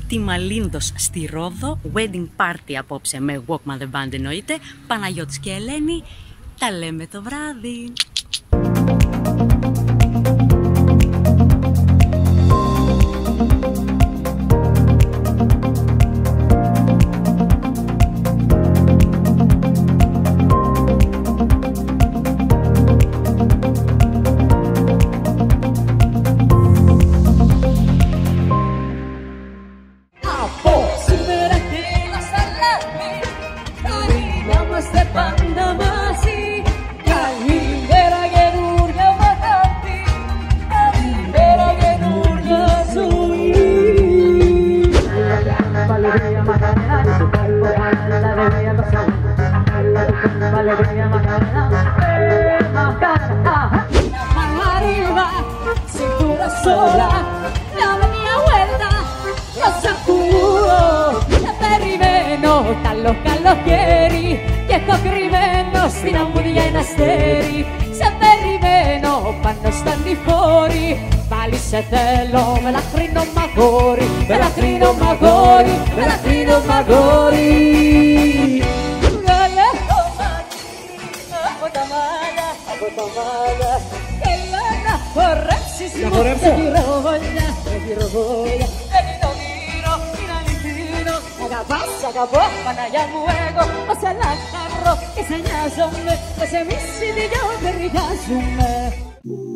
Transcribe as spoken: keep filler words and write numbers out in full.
τη Μαλίνδος στη Ρόδο. Wedding party απόψε με Walkman the Band εννοείται. Παναγιώτης και Ελένη. Τα λέμε το βράδυ. Καλό καλοκαίρι και έχω κρυμμένο στην αμμούδια ένα αστέρι. Σε περιμένω πάνω στα νηφόρη. Πάλι σε θέλω με λαχρινό μαγόρι, με λαχρινό μαγόρι, με λαχρινό μαγόρι. Βγάλε το μαγί από τα μάλια, από τα μάλια. Έλα να χορέψεις μου με γυροβόλια, με γυροβόλια. Αγαπάς, αγαπώ, Παναγιά μου εγώ, ως ένα χαρό και σε νοιάζομαι, πως εμείς οι δυο ταιριάζουμε.